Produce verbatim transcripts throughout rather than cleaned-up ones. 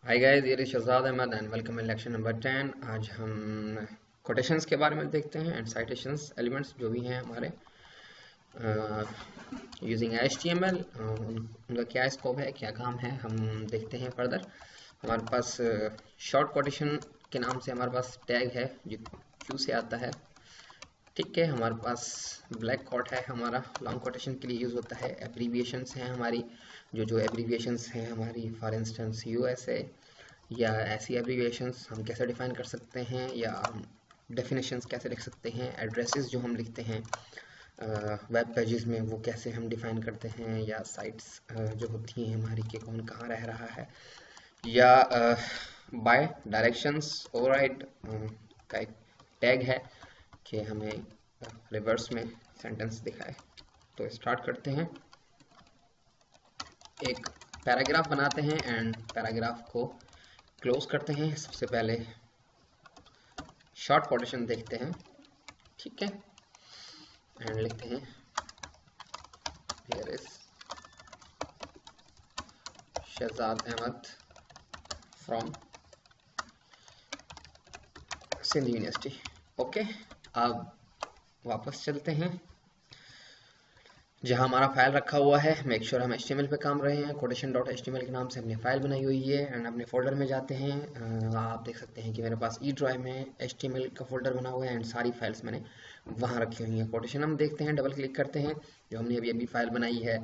हाय guys, ये रही Shahzad Ahmad and welcome in lecture number ten. आज हम कोटेशंस के बारे में देखते हैं एंड साइटेशंस एलिमेंट्स जो भी हैं हमारे using H T M L, उनका क्या स्कोप है, क्या काम है, हम देखते हैं फर्दर। हमारे पास शॉर्ट कोटेशन के नाम से हमारे पास टैग है जो क्यू से आता है। ठीक है, हमारे पास ब्लैक कोट है, हमारा लॉन्ग कोटेशन के लिए यूज़ होता है। एब्रीविएशंस हैं हमारी, जो जो एब्रीविएशंस हैं हमारी, for instance U S A या ऐसी एब्रीविएशंस हम कैसे डिफाइन कर सकते हैं, या डेफिनेशंस कैसे लिख सकते हैं। एड्रेसेस जो हम लिखते हैं वेब पेजेस में, वो कैसे हम डिफाइन करते हैं। या साइट्स जो होती हैं हमारी कि कौन कहाँ रह रहा है। या बाय डायरेक्शंस ओवरराइड का एक टैग है कि हमें रिवर्स में सेंटेंस दिखाए। तो स्टार्ट करते हैं, एक पैराग्राफ बनाते हैं एंड पैराग्राफ को क्लोज करते हैं। सबसे पहले शॉर्ट कोटेशन देखते हैं, ठीक है, एंड लिखते हैं here is Shahzad Ahmad from Sindh university. Okay, अब वापस चलते हैं जहाँ हमारा फाइल रखा हुआ है। मेक श्योर हम एच टी एम एल पे काम रहे हैं। Quotation dot H T M L के नाम से हमने फाइल बनाई हुई है एंड अपने फोल्डर में जाते हैं। uh, आप देख सकते हैं कि मेरे पास ई ड्राइव में एच टी एम एल का फोल्डर बना हुआ है एंड सारी फाइल्स मैंने वहाँ रखी हुई हैं। कोटेशन हम देखते हैं, डबल क्लिक करते हैं, जो हमने अभी अभी फाइल बनाई है।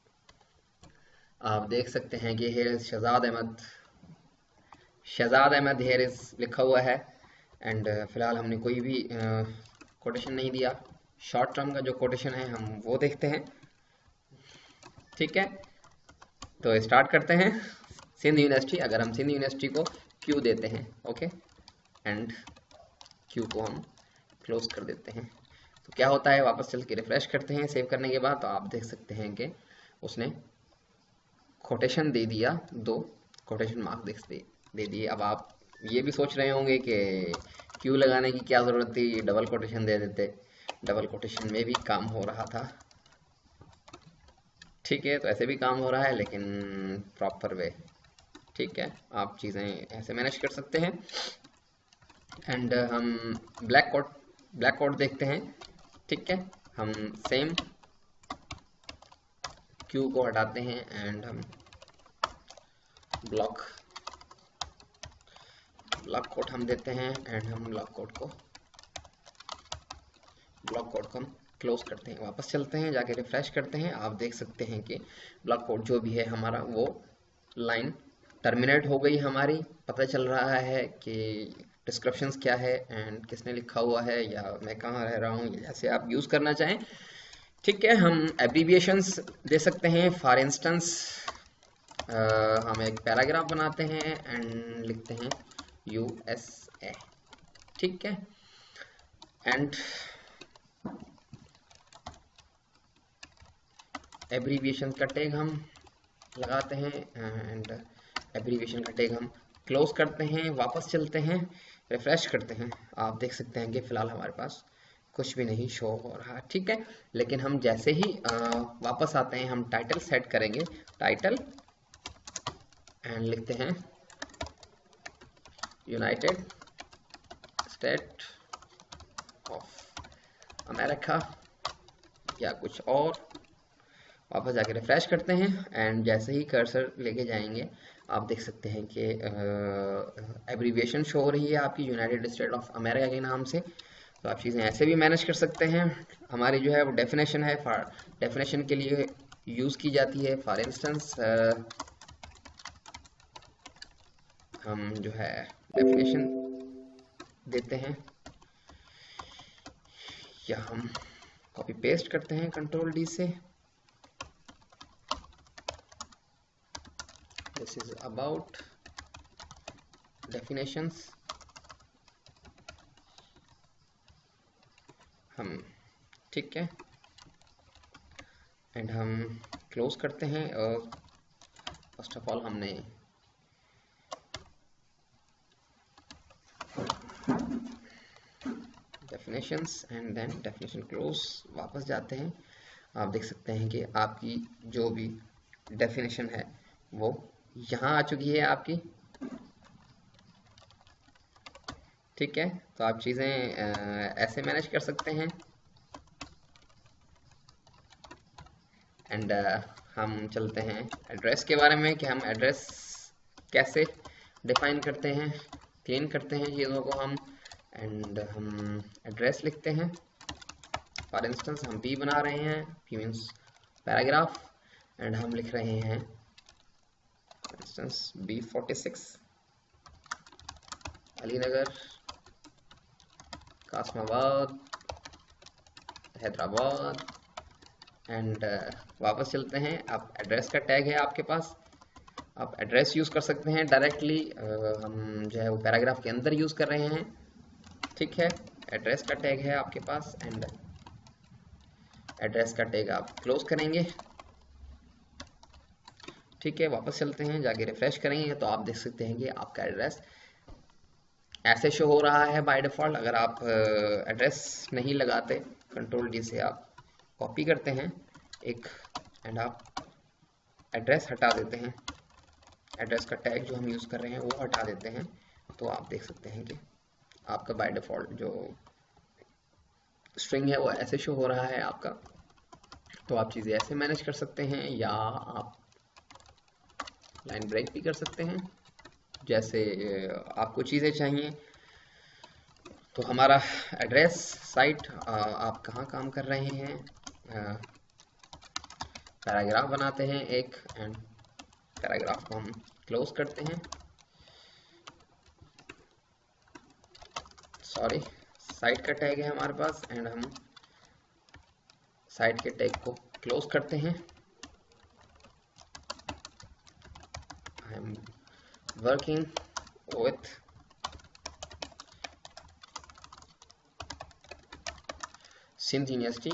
आप देख सकते हैं कि here is Shahzad Ahmad, Shahzad Ahmad here is लिखा हुआ है एंड uh, फिलहाल हमने कोई भी कोटेशन uh, नहीं दिया। शॉर्ट टर्म का जो कोटेशन है हम वो देखते हैं, ठीक है। तो स्टार्ट करते हैं सिंध यूनिवर्सिटी। अगर हम सिंध यूनिवर्सिटी को क्यू देते हैं, ओके, एंड क्यू को हम क्लोज कर देते हैं, तो क्या होता है, वापस चल के रिफ्रेश करते हैं सेव करने के बाद, तो आप देख सकते हैं कि उसने कोटेशन दे दिया, दो कोटेशन मार्क दे दे दिए। अब आप ये भी सोच रहे होंगे कि क्यू लगाने की क्या ज़रूरत थी, डबल कोटेशन दे देते। डबल कोटेशन में भी काम हो रहा था, ठीक है, तो ऐसे भी काम हो रहा है लेकिन प्रॉपर वे, ठीक है। आप चीज़ें ऐसे मैनेज कर सकते हैं। एंड हम ब्लैक कोड ब्लैक कोड देखते हैं, ठीक है। हम सेम क्यू को हटाते हैं एंड हम ब्लॉक ब्लॉक कोड हम देते हैं एंड हम ब्लॉक कोड को ब्लॉक कोड को हम क्लोज करते हैं। वापस चलते हैं, जाके रिफ्रेश करते हैं। आप देख सकते हैं कि ब्लॉक कोड जो भी है हमारा, वो लाइन टर्मिनेट हो गई हमारी। पता चल रहा है कि डिस्क्रिप्शंस क्या है एंड किसने लिखा हुआ है, या मैं कहाँ रह रहा हूँ, जैसे आप यूज़ करना चाहें, ठीक है। हम एब्रीविएशंस दे सकते हैं। फॉर इंस्टेंस हम एक पैराग्राफ बनाते हैं एंड लिखते हैं यू एस ए, ठीक है। एंड एब्रीविएशन का टैग हम लगाते हैं एंड एब्रीविएशन का टैग हम क्लोज करते हैं। वापस चलते हैं, रिफ्रेश करते हैं। आप देख सकते हैं कि फ़िलहाल हमारे पास कुछ भी नहीं शो हो रहा, ठीक है। लेकिन हम जैसे ही आ, वापस आते हैं, हम टाइटल सेट करेंगे, टाइटल, एंड लिखते हैं यूनाइटेड स्टेट ऑफ अमेरिका या कुछ और। वापस जाके रिफ्रेश करते हैं एंड जैसे ही कर्सर लेके जाएंगे, आप देख सकते हैं कि एब्रीविएशन शो हो रही है आपकी यूनाइटेड स्टेट ऑफ अमेरिका के नाम से। तो आप चीज़ें ऐसे भी मैनेज कर सकते हैं। हमारी जो है वो डेफिनेशन है, फॉर डेफिनेशन के लिए यूज़ की जाती है। फॉर इंस्टेंस हम जो है डेफिनेशन देते हैं, या हम कॉपी पेस्ट करते हैं कंट्रोल डी से। This is about definitions। हम, ठीक है, एंड हम क्लोज करते हैं। और फर्स्ट ऑफ ऑल हमने definitions and then definition close. वापस जाते हैं, आप देख सकते हैं कि आपकी जो भी डेफिनेशन है वो यहाँ आ चुकी है आपकी, ठीक है, तो आप चीज़ें ऐसे मैनेज कर सकते हैं। एंड हम चलते हैं एड्रेस के बारे में कि हम एड्रेस कैसे डिफाइन करते हैं, क्लीन करते हैं चीज़ों को हम। एंड हम एड्रेस लिखते हैं। फॉर इंस्टेंस हम पी बना रहे हैं, पी मीन्स पैराग्राफ, एंड हम लिख रहे हैं for instance B forty six Alinagar Qasimabad Hyderabad. And uh, वापस चलते हैं। अब एड्रेस का टैग है आपके पास, आप एड्रेस यूज़ कर सकते हैं डायरेक्टली, uh, हम जो है वो पैराग्राफ के अंदर यूज़ कर रहे हैं। ठीक है, एड्रेस का टैग है आपके पास, एंड एड्रेस का टैग आप क्लोज करेंगे। ठीक है, वापस चलते हैं, जाके रिफ्रेश करेंगे तो आप देख सकते हैं कि आपका एड्रेस ऐसे शो हो रहा है बाय डिफ़ॉल्ट। अगर आप एड्रेस uh, नहीं लगाते, कंट्रोल डी से आप कॉपी करते हैं एक, एंड आप एड्रेस हटा देते हैं, एड्रेस का टैग जो हम यूज़ कर रहे हैं वो हटा देते हैं, तो आप देख सकते हैं कि आपका बाय डिफ़ॉल्ट जो स्ट्रिंग है वो ऐसे शो हो रहा है आपका। तो आप चीज़ें ऐसे मैनेज कर सकते हैं, या आप लाइन ब्रेक भी कर सकते हैं, जैसे आपको चीज़ें चाहिए। तो हमारा एड्रेस साइट, आप कहाँ काम कर रहे हैं, पैराग्राफ बनाते हैं एक, एंड पैराग्राफ को हम क्लोज करते हैं। सॉरी, साइट का टैग है हमारे पास, एंड हम साइट के टैग को क्लोज करते हैं। I am working with Sindh university.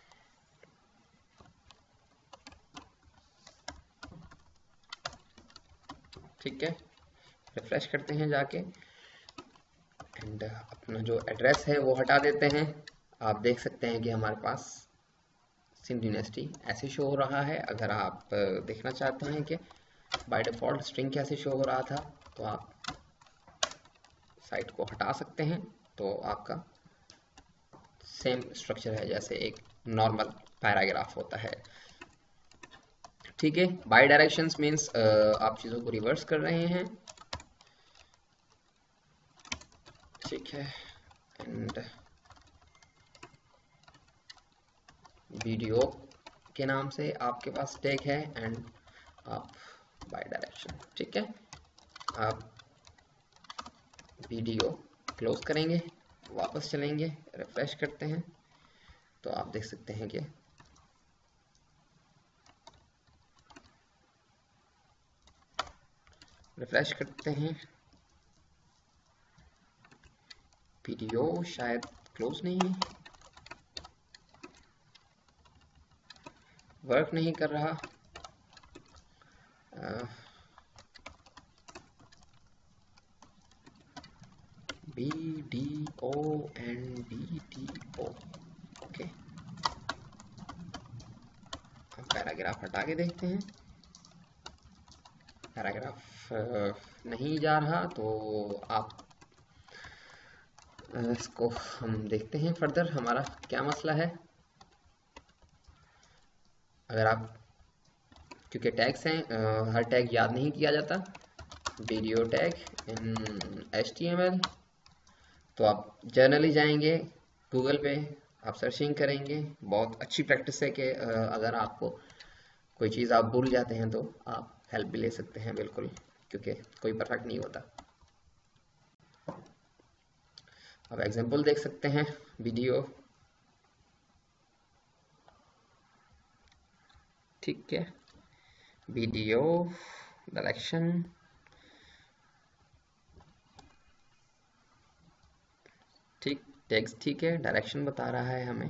ठीक है, रिफ्रेश करते हैं जाके, एंड अपना जो एड्रेस है वो हटा देते हैं। आप देख सकते हैं कि हमारे पास सिंध यूनिवर्सिटी ऐसे शो हो रहा है। अगर आप देखना चाहते हैं कि बाय डिफ़ॉल्ट स्ट्रिंग कैसे शो हो रहा था, तो आप साइट को हटा सकते हैं, तो आपका सेम स्ट्रक्चर है जैसे एक नॉर्मल पैराग्राफ होता है। ठीक है, बाई डायरेक्शंस मीन्स आप चीज़ों को रिवर्स कर रहे हैं। ठीक है, एंड वीडियो के नाम से आपके पास टैग है, एंड आप बाई डायरेक्शन। ठीक है, आप वीडियो क्लोज करेंगे, वापस चलेंगे, रिफ्रेश करते हैं, तो आप देख सकते हैं कि रिफ्रेश करते हैं, वीडियो शायद क्लोज नहीं है, वर्क नहीं कर रहा। B D O and B D O. Okay, हम पैराग्राफ हटा के देखते हैं, पैराग्राफ नहीं जा रहा, तो आप इसको हम देखते हैं फर्दर हमारा क्या मसला है। अगर आप, क्योंकि टैग्स हैं, हर टैग याद नहीं किया जाता, video tag in H T M L, तो आप जर्नली जाएंगे गूगल पे, आप सर्चिंग करेंगे। बहुत अच्छी प्रैक्टिस है कि अगर आपको कोई चीज़ आप भूल जाते हैं तो आप हेल्प भी ले सकते हैं, बिल्कुल, क्योंकि कोई परफेक्ट नहीं होता। अब एग्जांपल देख सकते हैं, वीडियो। ठीक है, वीडियो डायरेक्शन, ठीक, टेक्स्ट ठीक है, डायरेक्शन बता रहा है हमें।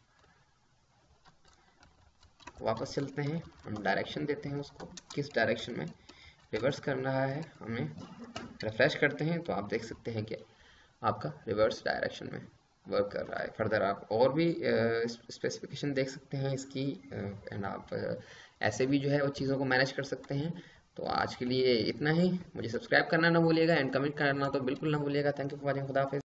वापस चलते हैं, हम डायरेक्शन देते हैं उसको, किस डायरेक्शन में रिवर्स करना है हमें। रिफ्रेश करते हैं तो आप देख सकते हैं कि आपका रिवर्स डायरेक्शन में वर्क कर रहा है। फर्दर आप और भी स्पेसिफिकेशन देख सकते हैं इसकी, एंड आप ऐसे भी जो है वो चीज़ों को मैनेज कर सकते हैं। तो आज के लिए इतना ही। मुझे सब्सक्राइब करना ना भूलिएगा, एंड कमेंट करना तो बिल्कुल ना भूलिएगा। Thank you for watching. खुदा हाफिज़।